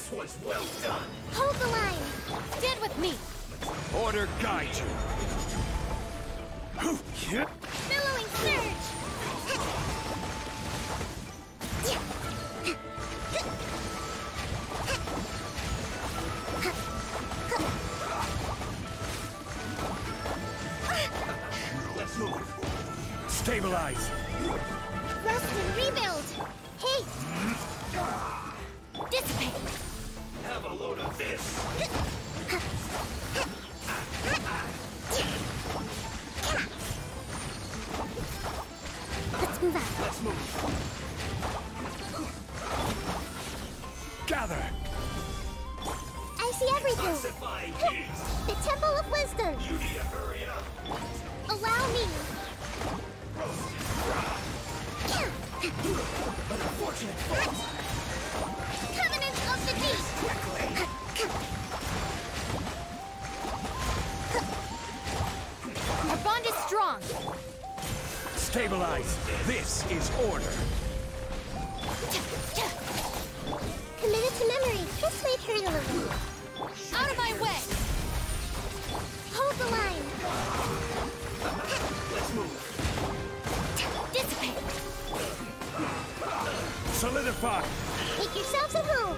This one's well done. Hold the line. Stand with me. Order guide you. Billowing surge. Let's move. Stabilize. Rest and rebuild. Hey. Dissipate. Have a load of this. Let's move out. Let's move. Gather. I see everything. Classifying keys. The Temple of Wisdom. You need to hurry up. Allow me. Unfortunate fault. Covenant of the Deep. Our bond is strong. Stabilize. This is order. Committed to memory. This may hurt a little. Out of my way. Hold the line. Let's move. Dissipate. Solidify. Make yourselves at home.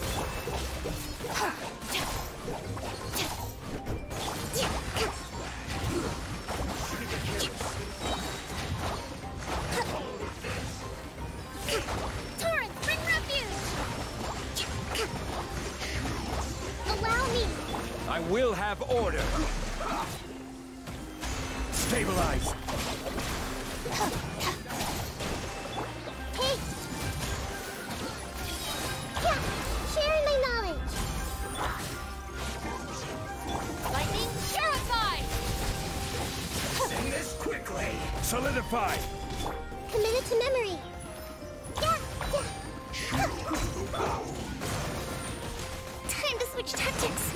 Torrent, bring refuge. Allow me. I will have order. Stabilize. Hey. Sharing my knowledge. Lightning purified. Sing this quickly. Solidify. Committed to memory. Time to switch tactics.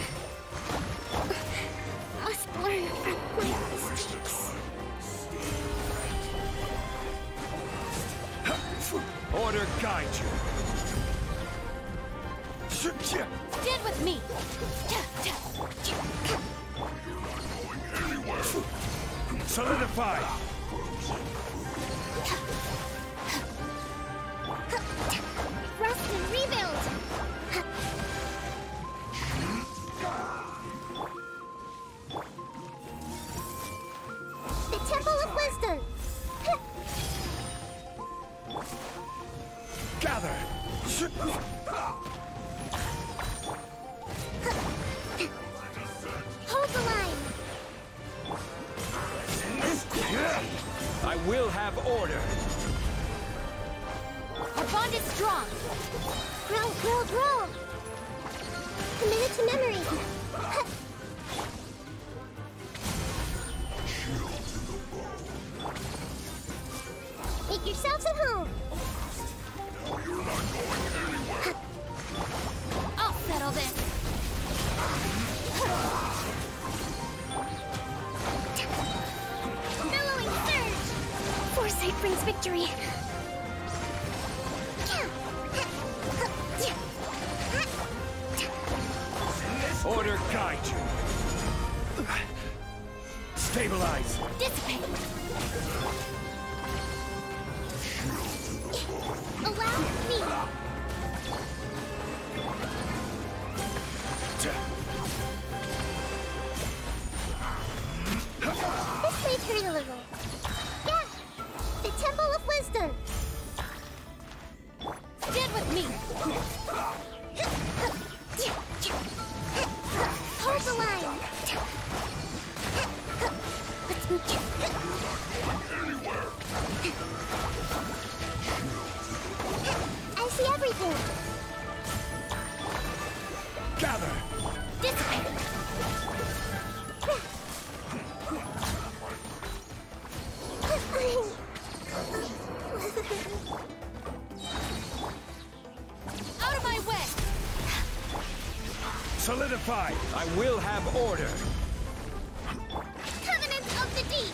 Must learn from my mistakes. Order guide you. Stand with me. Solidify. Rest and rebuild. The Temple of Wisdom. Gather. Hold the line. I will have order. Our bond is strong. Grow, grow, grow. Committed to memory. Make yourselves at home. You're not going anywhere. I'll settle this. Billowing surge. Foresight brings victory. Order guide you. Stabilize. Dissipate. Allow me. This may hurt a little. Yeah! The Temple of Wisdom! Stand with me! Hold the line! Let's move. I see everything! Gather. Dissipate! Out of my way! Solidify. I will have order. Covenant of the Deep!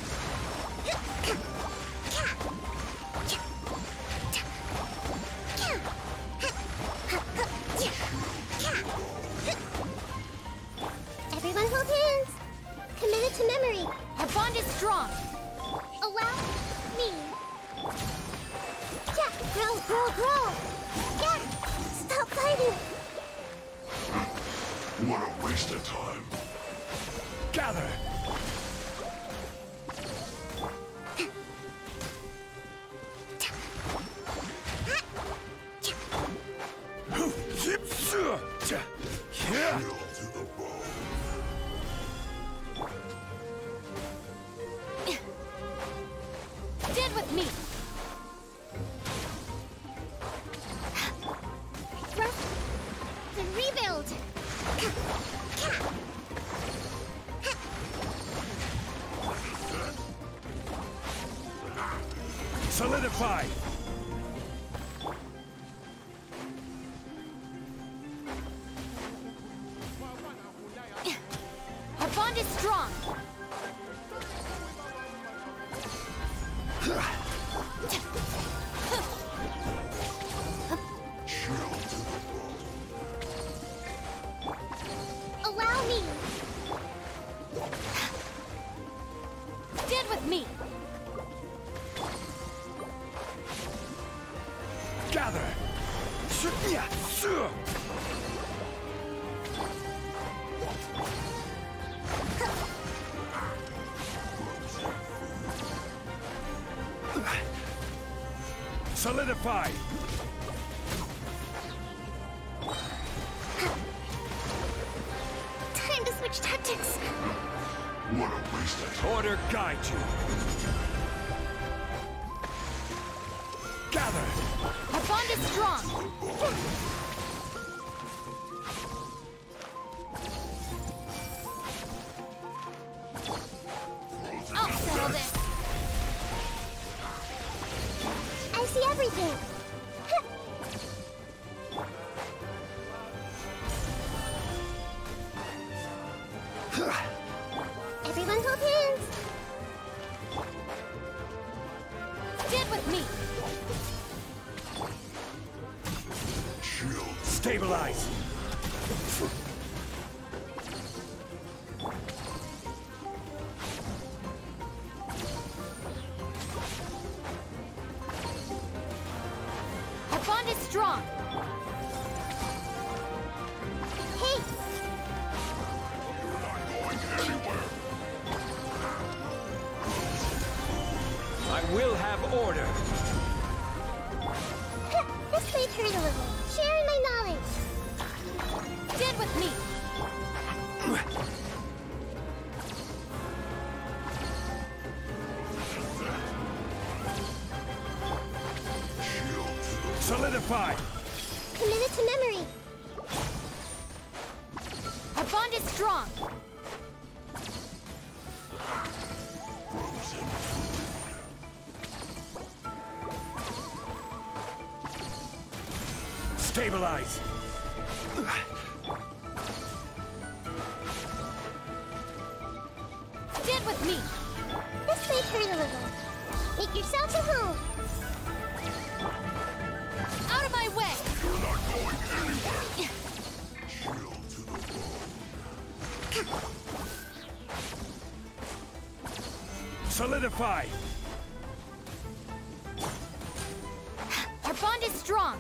What a waste of time. Gather! Chill to the bone. Stand with me. Thrust and rebuild. Solidify! Our bond is strong. Chill to the bone. Allow me. Stand with me. Gather! Solidify! Time to switch tactics. What a waste of time. Order guide you! Gather! Our bond is strong. I'll settle this. I see everything. Everyone hold hands. Stand with me. Chill. Stabilize! Our bond is strong. Hey, You're not going anywhere. I will have order! this might hurt a little. Sharing my knowledge. Stand with me. Chill to the Solidify! Committed to memory. Our bond is strong. frozen. Stabilize! Stand with me. This might hurt a little. Make yourselves at home. Out of my way. You're not going anywhere. Chill to the bone. Solidify! Our bond is strong.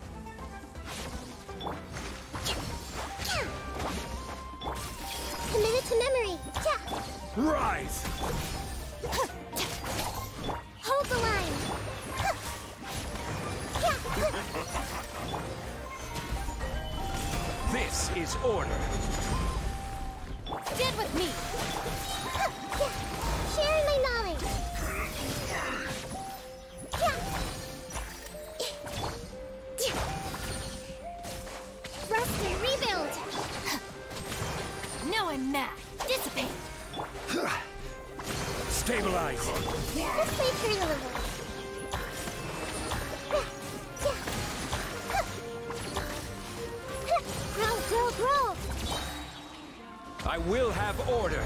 Committed to memory. Yeah. Rise! Hold the line. This is order! Stand with me. Sharing my knowledge. Rest and rebuild. Now I'm mad. Dissipate. Stabilize! This might hurt a little. Grow, grow, grow. I will have order!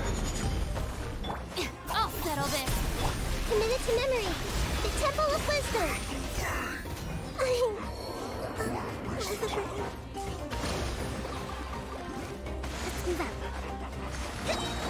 I'll settle this. Committed to memory. The Temple of Wisdom. Let's move out.